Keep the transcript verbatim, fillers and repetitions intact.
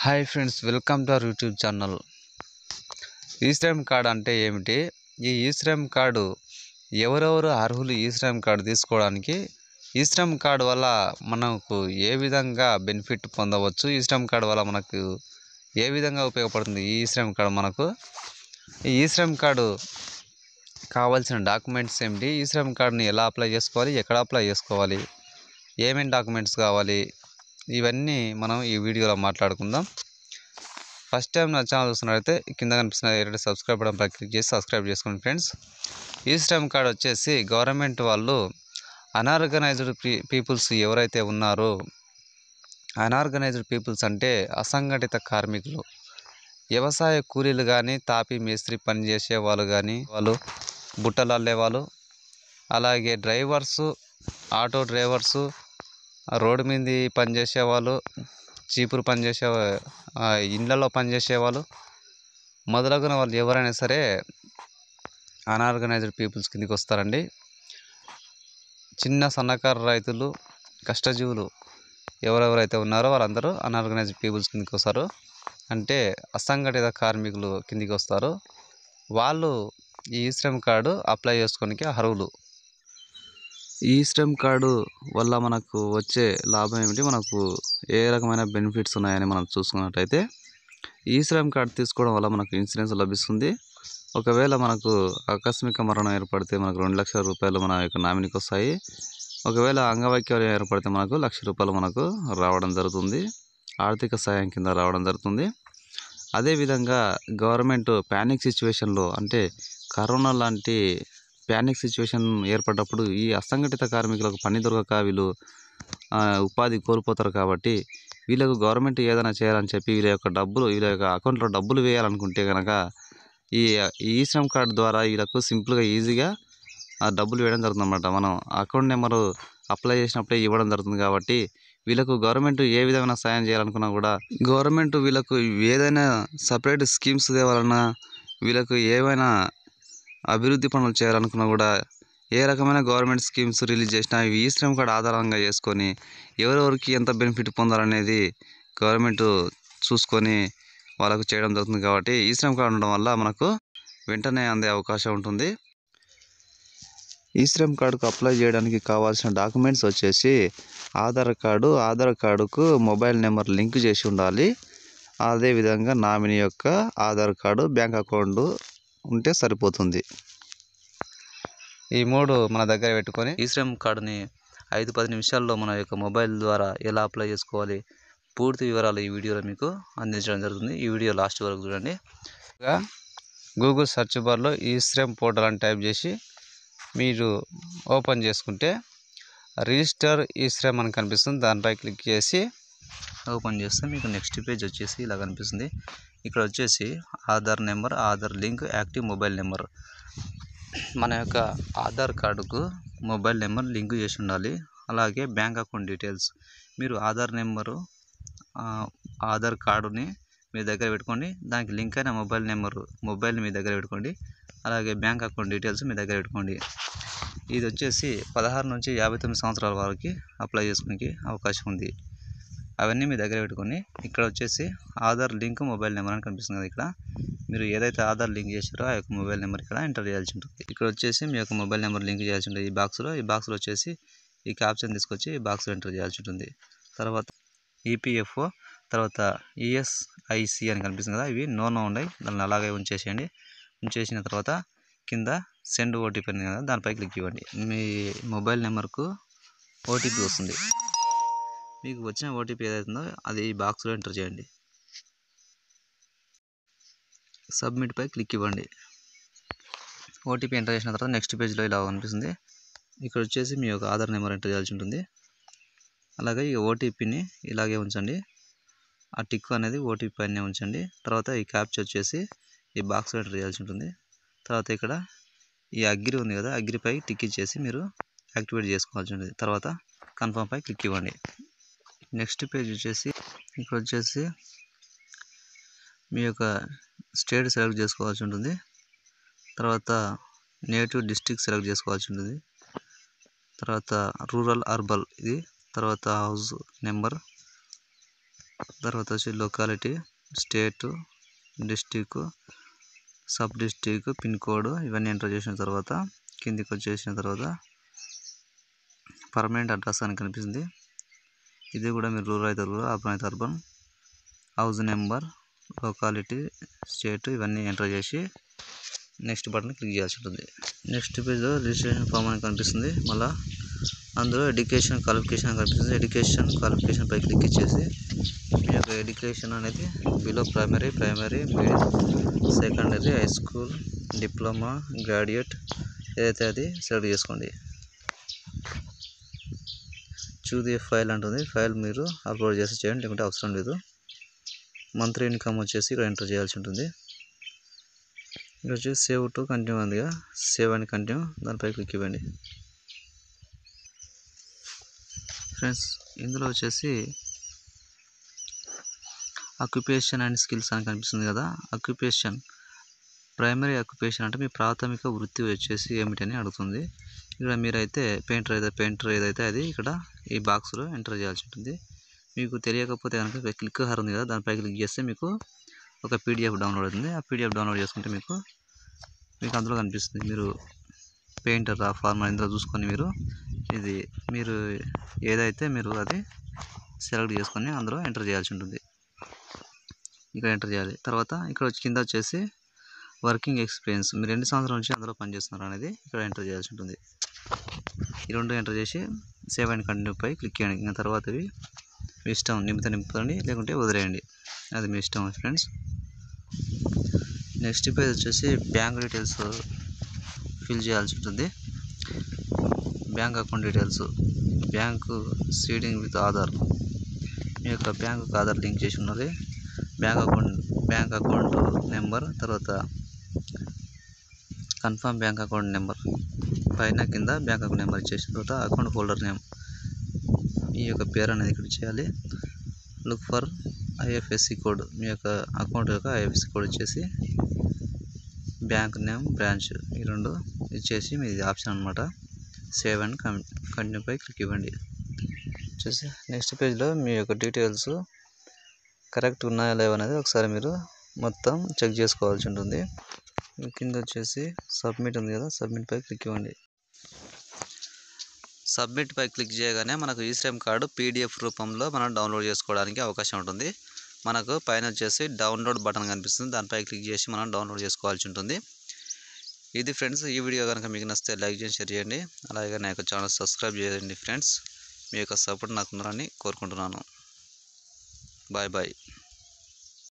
Hi friends, welcome to our YouTube channel. E Shram card అంటే ఏమిటి? ఈ ఈ శ్రమ్ కార్డు ఎవరెవరు అర్హులు ఈ శ్రమ్ కార్డు తీసుకోవడానికి? ఈ శ్రమ్ కార్డు వల్ల మనకు ఏ విధంగా బెనిఫిట్ పొందవచ్చు? ఈ శ్రమ్ కార్డు వల్ల మనకు ఏ విధంగా ఉపయోగపడుతుంది ఈ శ్రమ్ కార్డు మనకు? ఈ ఈ శ్రమ్ కార్డు కావాల్సిన డాక్యుమెంట్స్ ఏమిటి? ఈ శ్రమ్ కార్డుని ఎలా అప్లై చేసుకోవాలి, ఎక్కడ అప్లై చేసుకోవాలి, ఏమేమి డాక్యుమెంట్స్ కావాలి, ఇవన్నీ మనం ఈ వీడియోలో మాట్లాడుకుందాం. ఫస్ట్ టైం నా ఛానల్ చూస్తున్నట్లయితే కింద కనిపిస్తున్న ఎర్ర సబ్స్క్రైబ్ బటన్ పై క్లిక్ చేసి సబ్స్క్రైబ్ చేసుకోండి ఫ్రెండ్స్. ఈ శ్రమ్ కార్డ్ వచ్చేసి గవర్నమెంట్ వాళ్ళు అనార్గనైజ్డ్ పీపుల్స్ ఎవరైతే ఉన్నారో, అనార్గనైజ్డ్ పీపుల్స్ అంటే అసంఘటిత కార్మికులు, వ్యవసాయ కూలీలు కానీ, తాపీ మేస్త్రి పని చేసే వాళ్ళు కానీ, వాళ్ళు బుట్టలు అల్లే వాళ్ళు, అలాగే డ్రైవర్సు, ఆటో డ్రైవర్సు, రోడ్డు మీద పనిచేసే వాళ్ళు, చీపురు పనిచేసే ఇండ్లలో పనిచేసేవాళ్ళు మొదలగున వాళ్ళు ఎవరైనా సరే అనార్గనైజ్డ్ పీపుల్స్ కిందకి వస్తారండి. చిన్న సన్నకారు రైతులు, కష్టజీవులు ఎవరెవరైతే ఉన్నారో వాళ్ళందరూ అనార్గనైజ్డ్ పీపుల్స్ కిందకి వస్తారు. అంటే అసంఘటిత కార్మికులు కిందికి వస్తారు. వాళ్ళు ఈ శ్రమ్ కార్డు అప్లై చేసుకోనికి అర్హులు. ఈ శ్రమ్ కార్డు వల్ల మనకు వచ్చే లాభం ఏమిటి, మనకు ఏ రకమైన బెనిఫిట్స్ ఉన్నాయని మనం చూసుకున్నట్టయితే, ఈ శ్రమ్ కార్డు తీసుకోవడం వల్ల మనకు ఇన్సూరెన్స్ లభిస్తుంది. ఒకవేళ మనకు ఆకస్మిక మరణం ఏర్పడితే మనకు రెండు లక్షల రూపాయలు మన యొక్క నామినీకి వస్తాయి. ఒకవేళ అంగవైకల్యం ఏర్పడితే మనకు లక్ష రూపాయలు మనకు రావడం జరుగుతుంది, ఆర్థిక సాయం కింద రావడం జరుగుతుంది. అదేవిధంగా గవర్నమెంట్ ప్యానిక్ సిచ్యువేషన్లో, అంటే కరోనా లాంటి ప్యానిక్ సిచ్యువేషన్ ఏర్పడ్డప్పుడు ఈ అసంఘటిత కార్మికులకు పని దొరకక వీళ్ళు ఉపాధి కోల్పోతారు. కాబట్టి వీళ్ళకు గవర్నమెంట్ ఏదైనా చేయాలని చెప్పి వీళ్ళ యొక్క డబ్బులు వీళ్ళ యొక్క అకౌంట్లో డబ్బులు వేయాలనుకుంటే కనుక ఈ ఈ శ్రమ్ కార్డు ద్వారా వీళ్ళకు సింపుల్గా ఈజీగా ఆ డబ్బులు వేయడం జరుగుతుంది అన్నమాట. మనం అకౌంట్ నెంబరు అప్లై చేసినప్పుడే ఇవ్వడం జరుగుతుంది. కాబట్టి వీళ్ళకు గవర్నమెంట్ ఏ విధమైన సాయం చేయాలనుకున్నా కూడా, గవర్నమెంట్ వీళ్ళకు ఏదైనా సపరేట్ స్కీమ్స్ తేవాలన్నా, వీళ్ళకు ఏవైనా అభివృద్ధి పనులు చేయాలనుకున్నా కూడా, ఏ రకమైన గవర్నమెంట్ స్కీమ్స్ రిలీజ్ చేసినా ఈ శ్రమ్ కార్డు ఆధారంగా చేసుకొని ఎవరెవరికి ఎంత బెనిఫిట్ పొందాలనేది గవర్నమెంట్ చూసుకొని వాళ్ళకు చేయడం జరుగుతుంది. కాబట్టి ఈ శ్రమ్ కార్డు ఉండడం వల్ల మనకు వెంటనే అందే అవకాశం ఉంటుంది. ఈ శ్రమ్ కార్డుకు అప్లై చేయడానికి కావాల్సిన డాక్యుమెంట్స్ వచ్చేసి ఆధార్ కార్డు, ఆధార్ కార్డుకు మొబైల్ నెంబర్ లింక్ చేసి ఉండాలి. అదేవిధంగా నామినీ యొక్క ఆధార్ కార్డు, బ్యాంక్ అకౌంట్ ఉంటే సరిపోతుంది. ఈ మూడు మన దగ్గర పెట్టుకొని ఈ శ్రమ్ కార్డుని ఐదు పది నిమిషాల్లో మన యొక్క మొబైల్ ద్వారా ఎలా అప్లై చేసుకోవాలి పూర్తి వివరాలు ఈ వీడియోలో మీకు అందించడం జరుగుతుంది. ఈ వీడియో లాస్ట్ వరకు చూడండి. గూగుల్ సెర్చ్ బార్లో ఈ శ్రమ్ పోర్టల్ అని టైప్ చేసి మీరు ఓపెన్ చేసుకుంటే రిజిస్టర్ ఈ శ్రమ్ అని కనిపిస్తుంది. దానిపై క్లిక్ చేసి ఓపెన్ చేస్తే మీకు నెక్స్ట్ పేజ్ వచ్చేసి ఇలా కనిపిస్తుంది. ఇక్కడ వచ్చేసి Aadhaar number, Aadhaar link, active mobile number. మన యొక్క ఆధార్ కార్డుకు మొబైల్ నెంబర్ లింక్ చేసి ఉండాలి. అలాగే బ్యాంక్ అకౌంట్ డీటెయిల్స్, మీరు ఆధార్ నెంబరు, ఆధార్ కార్డుని మీ దగ్గర పెట్టుకోండి. దానికి లింక్ అయిన మొబైల్ నెంబరు మొబైల్ని మీ దగ్గర పెట్టుకోండి. అలాగే బ్యాంక్ అకౌంట్ డీటెయిల్స్ మీ దగ్గర పెట్టుకోండి. ఇది వచ్చేసి పదహారు నుంచి యాభై తొమ్మిది సంవత్సరాల వరకు అప్లై చేసుకునే అవకాశం ఉంది. అవన్నీ మీ దగ్గర పెట్టుకొని ఇక్కడ వచ్చేసి ఆధార్ లింక్ మొబైల్ నెంబర్ అని కనిపిస్తుంది కదా, ఇక్కడ మీరు ఏదైతే ఆధార్ లింక్ చేశారో ఆ యొక్క మొబైల్ నెంబర్ ఇక్కడ ఎంటర్ చేయాల్సి ఉంటుంది. ఇక్కడ వచ్చేసి మీ యొక్క మొబైల్ నెంబర్ లింక్ చేయాల్సి ఉంటుంది. ఈ బాక్స్లో ఈ బాక్స్లో వచ్చేసి ఈ క్యాప్షన్ తీసుకొచ్చి ఈ బాక్స్లో ఎంటర్ చేయాల్సి ఉంటుంది. తర్వాత ఈపీఎఫ్ఓ, తర్వాత ఈఎస్ఐసి అని కనిపిస్తుంది కదా, ఇవి నో నో ఉన్నాయి, దాన్ని అలాగే ఉంచేసేయండి. ఉంచేసిన తర్వాత కింద సెండ్ ఓటీపీ ఉంది కదా, దానిపై క్లిక్ ఇవ్వండి. మీ మొబైల్ నెంబర్కు ఓటీపీ వస్తుంది. మీకు వచ్చిన ఓటీపీ ఏదైతుందో అది ఈ బాక్స్లో ఎంటర్ చేయండి. సబ్మిట్ పై క్లిక్ ఇవ్వండి. ఓటీపీ ఎంటర్ చేసిన తర్వాత నెక్స్ట్ పేజ్లో ఇలా కనిపిస్తుంది. ఇక్కడ వచ్చేసి మీ యొక్క ఆధార్ నెంబర్ ఎంటర్ చేయాల్సి ఉంటుంది. అలాగే ఈ ఓటీపీని ఇలాగే ఉంచండి. ఆ టిక్ అనేది ఓటీపీ పైనే ఉంచండి. తర్వాత ఈ క్యాప్చర్ వచ్చేసి ఈ బాక్స్లో ఎంటర్ చేయాల్సి ఉంటుంది. తర్వాత ఇక్కడ ఈ అగ్రి ఉంది కదా, అగ్రిపై టిక్ ఇచ్చేసి మీరు యాక్టివేట్ చేసుకోవాల్సి ఉంటుంది. తర్వాత కన్ఫర్మ్ పై క్లిక్ ఇవ్వండి. నెక్స్ట్ పేజ్ వచ్చేసి ఇక్కడ వచ్చేసి మీ యొక్క స్టేట్ సెలెక్ట్ చేసుకోవాల్సి ఉంటుంది. తర్వాత నేటివ్ డిస్ట్రిక్ట్ సెలెక్ట్ చేసుకోవాల్సి ఉంటుంది. తర్వాత రూరల్, అర్బన్ ఇది. తర్వాత హౌస్ నెంబర్, తర్వాత వచ్చి locality, state, district, sub district, pin code ఇవన్నీ ఎంటర్ చేసిన తర్వాత కిందికి వచ్చేసిన తర్వాత పర్మనెంట్ అడ్రస్ అని కనిపిస్తుంది. ఇది కూడా మీరు రూరల్ అయితే రూరల్, అర్బన్ అయితే urban, house number, locality, state ఇవన్నీ ఎంటర్ చేసి నెక్స్ట్ బటన్ క్లిక్ చేయాల్సి ఉంటుంది. నెక్స్ట్ పేజ్లో రిజిస్ట్రేషన్ ఫామ్ అని కనిపిస్తుంది. మళ్ళీ అందులో ఎడ్యుకేషన్ క్వాలిఫికేషన్ అని కనిపిస్తుంది. ఎడ్యుకేషన్ క్వాలిఫికేషన్ పై క్లిక్ ఇచ్చేసి మీ యొక్క ఎడ్యుకేషన్ అనేది below primary, primary, middle, secondary, high school, diploma, graduate ఏదైతే అది సెలెక్ట్ చేసుకోండి. చూజ్ ఏ ఫైల్ అంటుంది. ఫైల్ మీరు అప్లోడ్ చేసి చేయండి, లేకుంటే అవసరం లేదు. మంత్లీ ఇన్కమ్ వచ్చేసి ఇక్కడ ఎంటర్ చేయాల్సి ఉంటుంది. ఇక్కడ వచ్చేసి సేవ్ టు కంటిన్యూ ఉందిగా, సేవ్ అని కంటిన్యూ దానిపై క్లిక్ ఇవ్వండి. ఫ్రెండ్స్ ఇందులో వచ్చేసి ఆక్యుపేషన్ అండ్ స్కిల్స్ అని కనిపిస్తుంది కదా. ఆక్యుపేషన్ ప్రైమరీ ఆక్యుపేషన్ అంటే మీ ప్రాథమిక వృత్తి వచ్చేసి ఏమిటని అడుగుతుంది. ఇక్కడ మీరైతే పెయింటర్ అయితే పెయింటర్ ఏదైతే అది ఇక్కడ ఈ బాక్స్లో ఎంటర్ చేయాల్సి ఉంటుంది. మీకు తెలియకపోతే కనుక క్లిక్ హర్ ఉంది కదా, దానిపై క్లిక్ చేస్తే మీకు ఒక పీడిఎఫ్ డౌన్లోడ్ అవుతుంది. ఆ పీడిఎఫ్ డౌన్లోడ్ చేసుకుంటే మీకు మీకు అందులో కనిపిస్తుంది మీరు పెయింటర్ ఆ ఫార్మర్ ఇందులో చూసుకొని మీరు ఇది మీరు ఏదైతే మీరు అది సెలెక్ట్ చేసుకొని అందులో ఎంటర్ చేయాల్సి ఉంటుంది. ఇక్కడ ఎంటర్ చేయాలి. తర్వాత ఇక్కడ వచ్చి కింద వచ్చేసి వర్కింగ్ ఎక్స్పీరియన్స్ మీరు ఎన్ని సంవత్సరాల నుంచి అందులో పనిచేస్తున్నారు అనేది ఇక్కడ ఎంటర్ చేయాల్సి ఉంటుంది. ఈ రెండు ఎంటర్ చేసి సేవ్ అండ్ కంటిన్యూ పై క్లిక్ చేయండి. ఇంకా తర్వాతవి మీ ఇష్టం, నింపితే నింపండి, లేకుంటే వదిలేయండి, అది మీ ఇష్టం ఫ్రెండ్స్. నెక్స్ట్ పేజ్ వచ్చేసి బ్యాంక్ డీటెయిల్స్ ఫిల్ చేయాల్సి ఉంటుంది. Bank account details, bank seeding with Aadhaar, మీ యొక్క బ్యాంకుకి ఆధార్ లింక్ చేసి ఉన్నది. Bank account bank account number, తర్వాత కన్ఫర్మ్ బ్యాంక్ అకౌంట్ నెంబర్, పైన కింద బ్యాంక్ అకౌంట్ నెంబర్ ఇచ్చేసిన తర్వాత అకౌంట్ హోల్డర్ నేమ్ ఈ యొక్క పేరు అనేది ఇక్కడ చేయాలి. లుక్ ఫర్ ఐఎఫ్ఎస్సి కోడ్, మీ యొక్క అకౌంట్ యొక్క ఐఎఫ్ఎస్సి కోడ్ ఇచ్చేసి బ్యాంక్ నేమ్, బ్రాంచ్ ఈ రెండు ఇచ్చేసి మీది ఆప్షన్ అనమాట. సేవ్ అండ్ కంటిన్యూ పై క్లిక్ ఇవ్వండి. వచ్చేసి నెక్స్ట్ పేజ్లో మీ యొక్క డీటెయిల్స్ కరెక్ట్ ఉన్నాయా లేవా అనేది ఒకసారి మీరు మొత్తం చెక్ చేసుకోవాల్సి ఉంటుంది. కింద వచ్చేసి సబ్మిట్ ఉంది కదా, సబ్మిట్ పై క్లిక్ ఇవ్వండి. సబ్మిట్ పై క్లిక్ చేయగానే మనకు ఈశ్రమ్ కార్డు పీడిఎఫ్ రూపంలో మనం డౌన్లోడ్ చేసుకోవడానికి అవకాశం ఉంటుంది. మనకు పైన వచ్చేసి డౌన్లోడ్ బటన్ కనిపిస్తుంది, దానిపై క్లిక్ చేసి మనం డౌన్లోడ్ చేసుకోవాల్సి ఉంటుంది. ఇది ఫ్రెండ్స్, ఈ వీడియో కనుక మీకు నచ్చితే లైక్ చేసి షేర్ చేయండి, అలాగే నా యొక్క ఛానల్ సబ్స్క్రైబ్ చేయండి ఫ్రెండ్స్. మీ యొక్క సపోర్ట్ నాకు ఉండాలని కోరుకుంటున్నాను. Bye bye.